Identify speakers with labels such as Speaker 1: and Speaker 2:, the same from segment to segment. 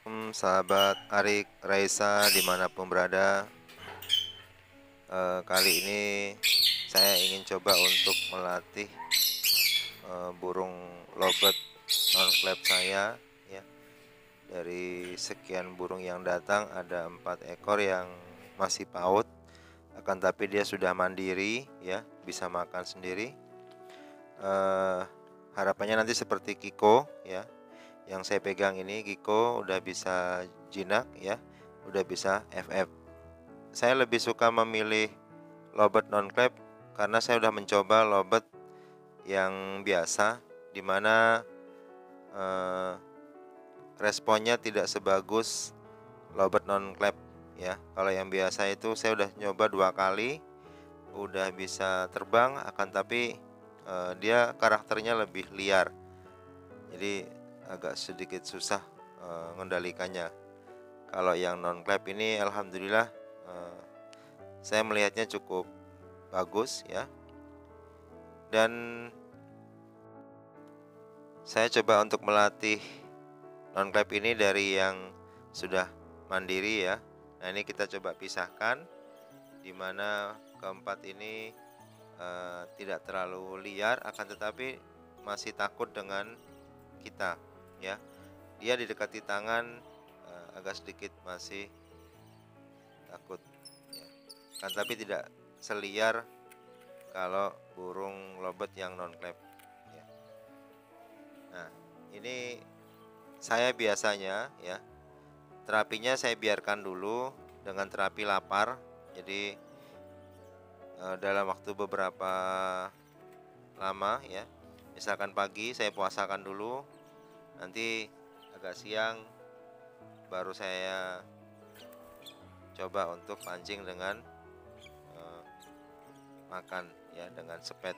Speaker 1: Sahabat Arik, Raisa dimanapun berada. Kali ini saya ingin coba untuk melatih burung lobet non-clap saya ya. Dari sekian burung yang datang ada 4 ekor yang masih PAUD, akan tapi dia sudah mandiri ya, bisa makan sendiri. Harapannya nanti seperti Kiko ya, yang saya pegang ini. Kiko udah bisa jinak ya, udah bisa FF. Saya lebih suka memilih lobet non-clap karena saya udah mencoba lobet yang biasa, dimana responnya tidak sebagus lobet non-clap ya. Kalau yang biasa itu saya udah nyoba 2 kali, udah bisa terbang, akan tapi dia karakternya lebih liar, jadi agak sedikit susah mengendalikannya. Kalau yang non-clap ini alhamdulillah saya melihatnya cukup bagus ya. Dan saya coba untuk melatih non-clap ini dari yang sudah mandiri ya. Nah, ini kita coba pisahkan, di mana keempat ini tidak terlalu liar, akan tetapi masih takut dengan kita ya. Dia didekati tangan agak sedikit masih takut ya. Kan tapi tidak seliar kalau burung lobet yang non-clap ya. Nah, ini saya biasanya ya, terapinya saya biarkan dulu dengan terapi lapar. Jadi dalam waktu beberapa lama ya, misalkan pagi saya puasakan dulu, nanti agak siang baru saya coba untuk pancing dengan makan ya, dengan sepet.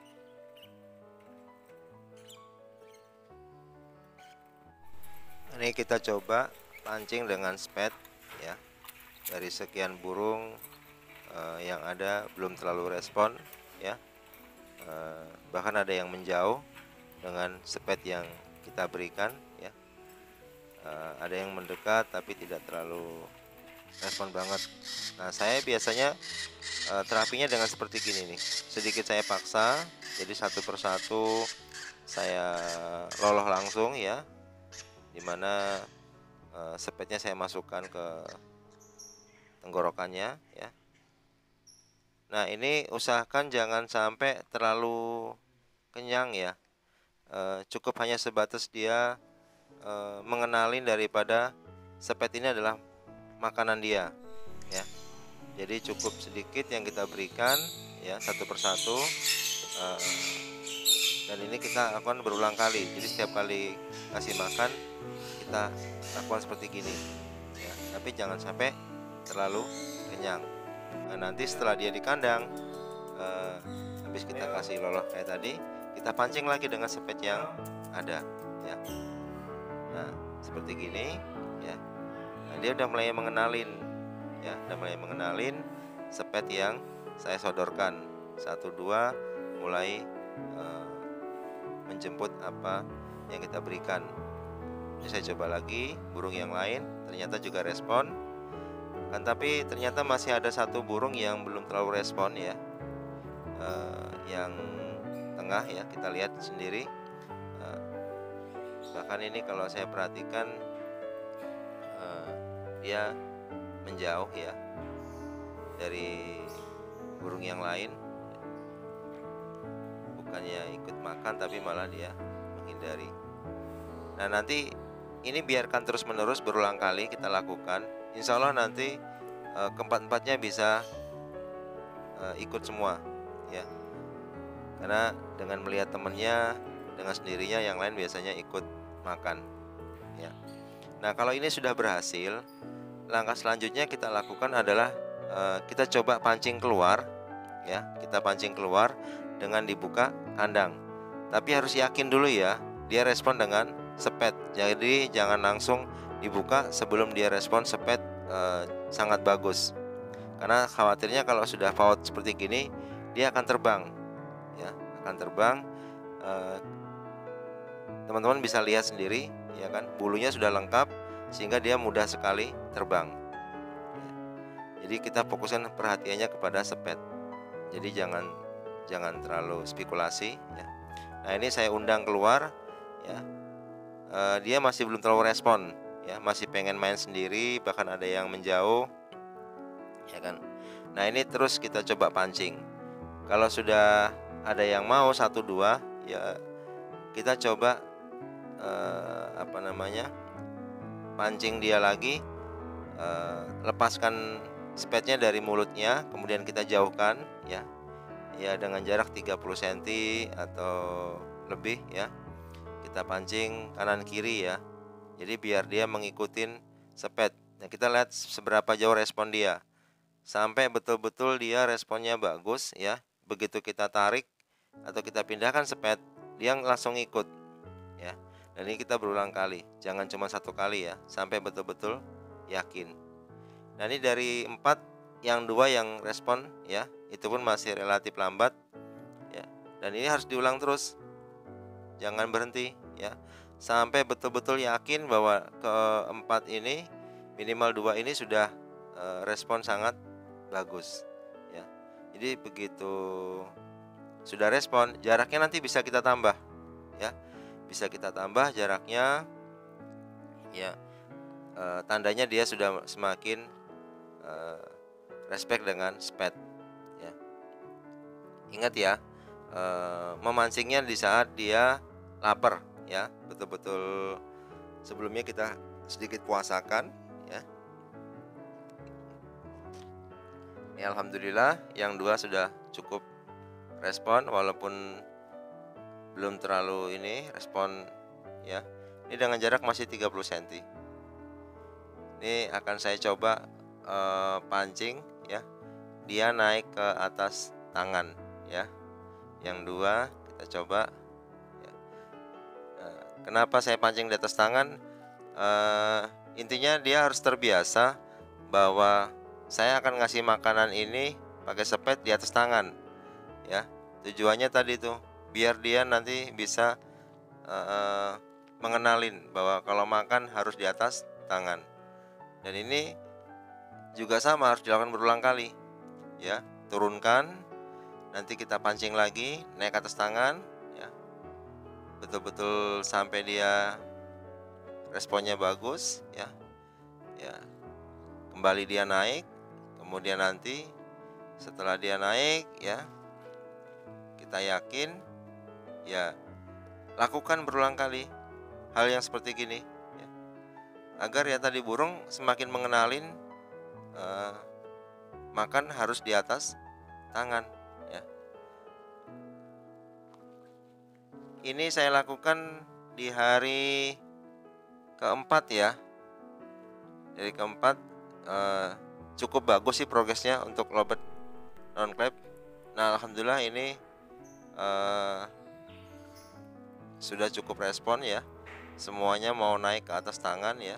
Speaker 1: Ini kita coba pancing dengan sepet ya. Dari sekian burung yang ada belum terlalu respon ya. Bahkan ada yang menjauh dengan sepet yang kita berikan ya. Ada yang mendekat tapi tidak terlalu respon banget. Nah, saya biasanya terapinya dengan seperti gini nih. Sedikit saya paksa, jadi satu persatu saya loloh langsung ya, dimana sepetnya saya masukkan ke tenggorokannya ya. Nah, ini usahakan jangan sampai terlalu kenyang ya. Cukup hanya sebatas dia mengenalin daripada sepet ini adalah makanan dia ya. Jadi cukup sedikit yang kita berikan ya, satu persatu. Dan ini kita lakukan berulang kali. Jadi setiap kali kasih makan kita lakukan seperti gini ya. Tapi jangan sampai terlalu kenyang. Nah, nanti setelah dia di kandang, habis kita kasih loloh kayak tadi, kita pancing lagi dengan sepet yang ada ya. Nah, seperti gini ya. Nah, dia udah mulai mengenalin ya, udah mulai mengenalin sepet yang saya sodorkan. 1-2 mulai menjemput apa yang kita berikan. Ini saya coba lagi burung yang lain, ternyata juga respon. Kan tapi ternyata masih ada satu burung yang belum terlalu respon ya. Yang tengah ya, kita lihat sendiri. Bahkan ini kalau saya perhatikan dia menjauh ya dari burung yang lain, bukannya ikut makan tapi malah dia menghindari. Nah, nanti ini biarkan terus menerus berulang kali kita lakukan. Insya Allah nanti keempat-empatnya bisa ikut semua ya. Karena dengan melihat temennya, dengan sendirinya yang lain biasanya ikut makan ya. Nah, kalau ini sudah berhasil, langkah selanjutnya kita lakukan adalah kita coba pancing keluar ya. Kita pancing keluar dengan dibuka kandang. Tapi harus yakin dulu ya, dia respon dengan sepet. Jadi jangan langsung dibuka sebelum dia respon sepet sangat bagus. Karena khawatirnya kalau sudah PAUD seperti gini, dia akan terbang ya, akan terbang. Teman-teman bisa lihat sendiri ya kan, bulunya sudah lengkap, sehingga dia mudah sekali terbang. Jadi kita fokuskan perhatiannya kepada sepet. Jadi jangan terlalu spekulasi ya. Nah, ini saya undang keluar ya. Dia masih belum terlalu respon ya, masih pengen main sendiri, bahkan ada yang menjauh ya kan. Nah, ini terus kita coba pancing. Kalau sudah ada yang mau 1 2 ya, kita coba pancing dia lagi, lepaskan spetnya dari mulutnya, kemudian kita jauhkan ya. Ya dengan jarak 30 cm atau lebih ya. Kita pancing kanan kiri ya. Jadi biar dia mengikutin sepet. Nah, kita lihat seberapa jauh respon dia. Sampai betul-betul dia responnya bagus ya. Begitu kita tarik atau kita pindahkan sepet, dia langsung ikut ya. Dan ini kita berulang kali, jangan cuma 1 kali ya, sampai betul-betul yakin. Nah, ini dari 4, yang 2 yang respon ya, itu pun masih relatif lambat ya. Dan ini harus diulang terus, jangan berhenti ya, sampai betul-betul yakin bahwa keempat ini, minimal 2 ini sudah respon sangat bagus ya. Jadi begitu sudah respon, jaraknya nanti bisa kita tambah ya, bisa kita tambah jaraknya ya. Tandanya dia sudah semakin respect dengan spet ya. Ingat ya, memancingnya di saat dia lapar ya, betul-betul sebelumnya kita sedikit puasakan ya. Ini alhamdulillah yang 2 sudah cukup respon, walaupun belum terlalu ini respon ya. Ini dengan jarak masih 30 cm. Ini akan saya coba pancing ya. Dia naik ke atas tangan ya. Yang 2 kita coba ya. Kenapa saya pancing di atas tangan? Intinya dia harus terbiasa bahwa saya akan ngasih makanan ini pakai sepet di atas tangan ya. Tujuannya tadi tuh biar dia nanti bisa mengenalin bahwa kalau makan harus di atas tangan. Dan ini juga sama, harus dilakukan berulang kali ya. Turunkan, nanti kita pancing lagi, naik ke atas tangan ya, betul-betul sampai dia responnya bagus ya. Ya, kembali dia naik, kemudian nanti setelah dia naik ya, kita yakin ya, lakukan berulang kali hal yang seperti gini ya, agar ya tadi burung semakin mengenalin makan harus di atas tangan ya. Ini saya lakukan di hari keempat ya. Dari keempat cukup bagus sih progresnya untuk lobet non-clap. Nah, alhamdulillah ini sudah cukup respon ya. Semuanya mau naik ke atas tangan ya.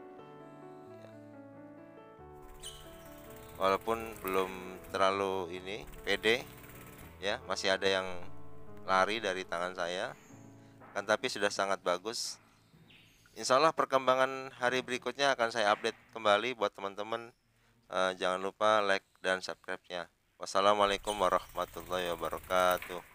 Speaker 1: Walaupun belum terlalu ini pede ya, masih ada yang lari dari tangan saya kan, tapi sudah sangat bagus. Insya Allah perkembangan hari berikutnya akan saya update kembali buat teman-teman. Jangan lupa like dan subscribe-nya. Wassalamualaikum warahmatullahi wabarakatuh.